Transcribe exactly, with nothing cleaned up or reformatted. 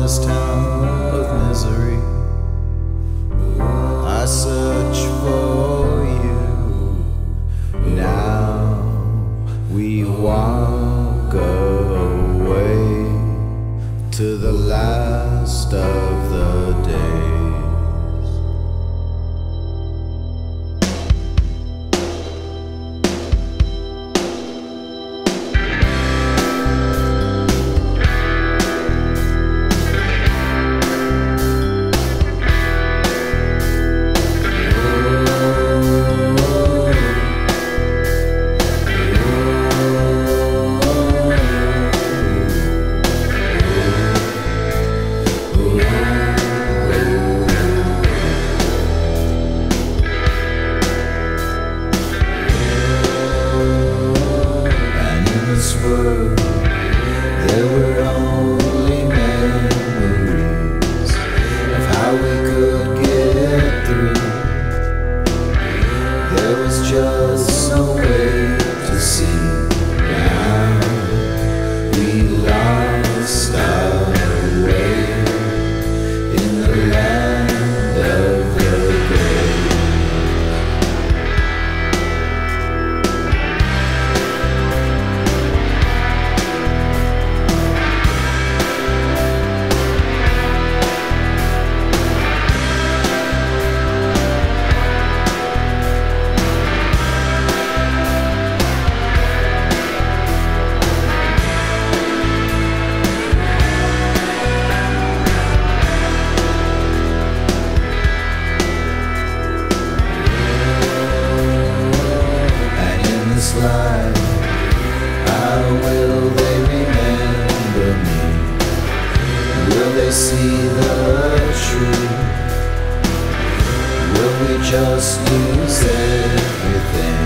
this town of misery. I search for you. Now we walk away to the last of the days. There were only memories of how we could get through. There was just no way to see. Now we lost our way in the land of the grave. Life, how will they remember me? Will they see the truth? Will we just lose everything?